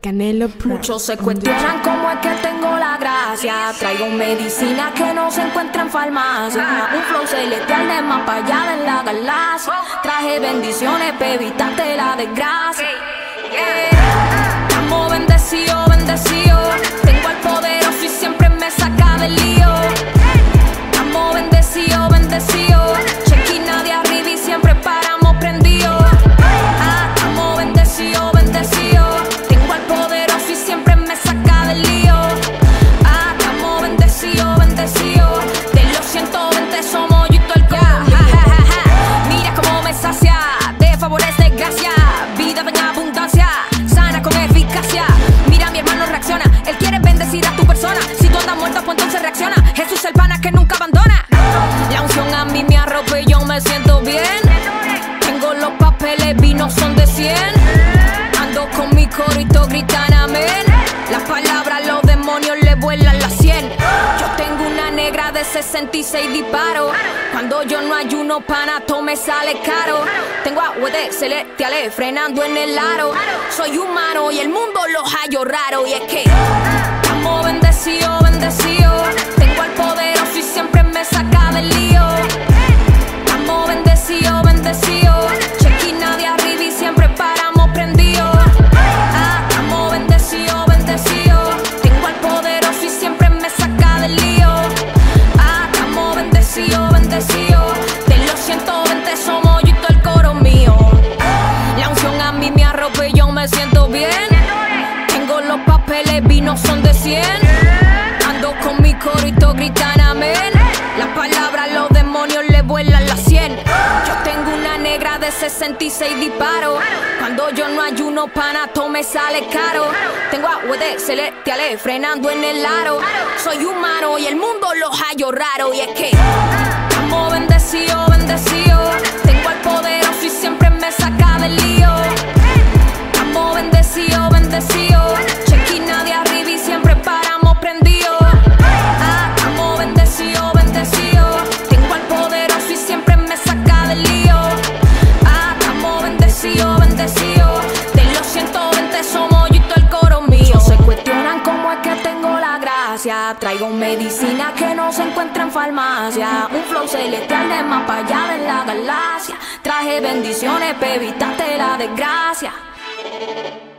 Canelo Pro. Muchos se cuestionan cómo es que tengo la gracia. Traigo medicina que no se encuentra en farmacia. Un flow celestial de más para allá de la galaxia. Traje bendiciones para evitarte la desgracia. Estamos bendecidos, bendecidos. Tengo el poderoso y siempre me saca del lío. Estamos bendecidos, bendecidos. Chequina de arriba y siempre paramos prendidos. Estamos bendecidos, bendecidos. Tengo el poderoso y siempre me saca del lío. Estamos bendecidos, bendecidos. De los 120 somos yo y todo el coro. Mira cómo me sacia de favores, de gracia. Vida en abundancia, sana con eficacia. Mira, mi hermano reacciona. Él quiere bendecir a tu persona. Si tú andas muerto, pues entonces reacciona. Jesús el pana que nunca abandona. La unción a mí me arropa y yo me siento bien. Tengo los papeles, vinos son de 100. Ando con mi coro y todos gritan amén. Las palabras, los demonios le vuelan la 100. Yo tengo una negra de 66 disparos. Cuando yo no ayuno, pana, todo me sale caro. Tengo agua de celestiales frenando en el aro. Soy humano y el mundo los hallo raro. Y es que estamos bendecidos, bendecidos. Tengo el poderoso y siempre me saca del lío. Estamos bendecidos, bendecidos. Chequina de arriba y siempre paramos prendidos. Estamos bendecidos, bendecidos. Tengo el poderoso y siempre me saca del lío. Estamos bendecidos, bendecidos. De los 120 somos yo y todo el coro mío. La unción a mí me arropa y yo me siento bien. Tengo los papeles, vinos son de 100. Ando con mi coro y todos gritan amén. Las palabras, los demonios le vuelan la 100. Yo tengo una negra de 66 disparos. Cuando yo no ayuno, pana, todo me sale caro. Tengo agua de celestiales frenando en el aro. Soy humano y el mundo los hallo raro. Y es que estamos bendecidos, bendecidos. Tengo el poderoso y siempre me saca del lío. Estamos bendecidos, bendecidos. Chequina de arriba y siempre paramos prendidos. Estamos bendecidos, bendecidos. Tengo el poderoso y siempre me saca del lío. Estamos bendecidos, bendecidos. De los 120 somos yo y todo el coro mío. Se cuestionan cómo es que tengo la gracia. Traigo medicina que no se encuentra en farmacia. Un flow celestial de más para allá de la galaxia. Traje bendiciones para evitarte la desgracia.